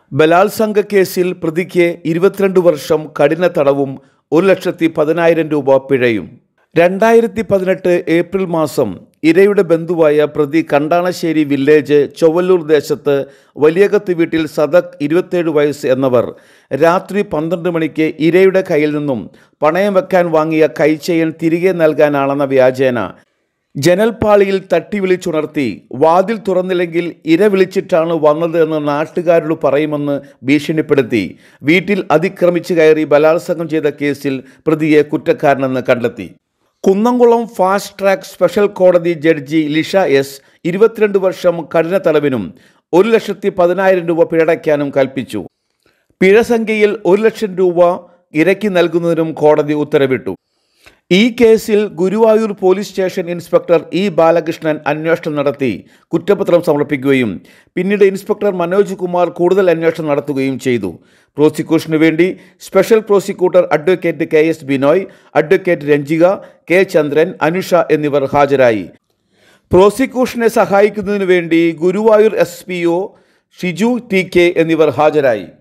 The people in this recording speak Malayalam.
ബലാത്സംഗ കേസിൽ പ്രതിക്ക് 22 വർഷം കഠിന തടവും 1,10,000 രൂപ പിഴയും. 2018 ഏപ്രിൽ മാസം ഇരയുടെ ബന്ധുവായ പ്രതി കണ്ടാണശ്ശേരി വില്ലേജ് ചൊവ്വല്ലൂർ ദേശത്ത് വലിയകത്ത് വീട്ടിൽ സദക് 27 വയസ്സ് എന്നവർ രാത്രി 12 മണിക്ക് ഇരയുടെ കയ്യിൽ നിന്നും പണയം വെക്കാൻ വാങ്ങിയ കൈച്ചെയിൻ തിരികെ നൽകാനാണെന്ന വ്യാജേന ജനൽപ്പാളിയിൽ തട്ടി വിളിച്ചുണർത്തി വാതിൽ തുറന്നില്ലെങ്കിൽ ഇര വിളിച്ചിട്ടാണ് വന്നത് എന്ന് നാട്ടുകാരോട് പറയുമെന്ന് ഭീഷണിപ്പെടുത്തി വീട്ടിൽ അതിക്രമിച്ചു കയറി ബലാത്സംഗം ചെയ്ത കേസിൽ പ്രതിയെ കുറ്റക്കാരനെന്ന് കണ്ടെത്തി. കുന്നംകുളം ഫാസ്റ്റ് ട്രാക്ക് സ്പെഷ്യൽ കോടതി ജഡ്ജി ലിഷ എസ് 22 വർഷം കഠിന തടവിനും 1,10,000 രൂപ പിഴയടയ്ക്കാനും കൽപ്പിച്ചു. പിഴ സംഖ്യയിൽ 1,00,000 രൂപ ഇരയ്ക്ക് നൽകുന്നതിനും കോടതി ഉത്തരവിട്ടു. ഈ കേസിൽ Guruvayur police station inspector E Balakrishnan അന്വേഷണം നടത്തി കുറ്റപത്രം സമർപ്പിക്കുകയും പിന്നീട് ഇൻസ്പെക്ടർ മനോജ് കുമാർ കൂടുതൽ അന്വേഷണം നടത്തുകയും ചെയ്തു. പ്രോസിക്യൂഷനു വേണ്ടി special prosecutor advocate KS Binoy, advocate Ranjika, K Chandran, Anusha എന്നിവർ ഹാജരായി. പ്രോസിക്യൂഷനെ സഹായിക്കുന്നതിനു വേണ്ടി ഗുരുവായൂർ SPO ഷിജു TK എന്നിവർ ഹാജരായി.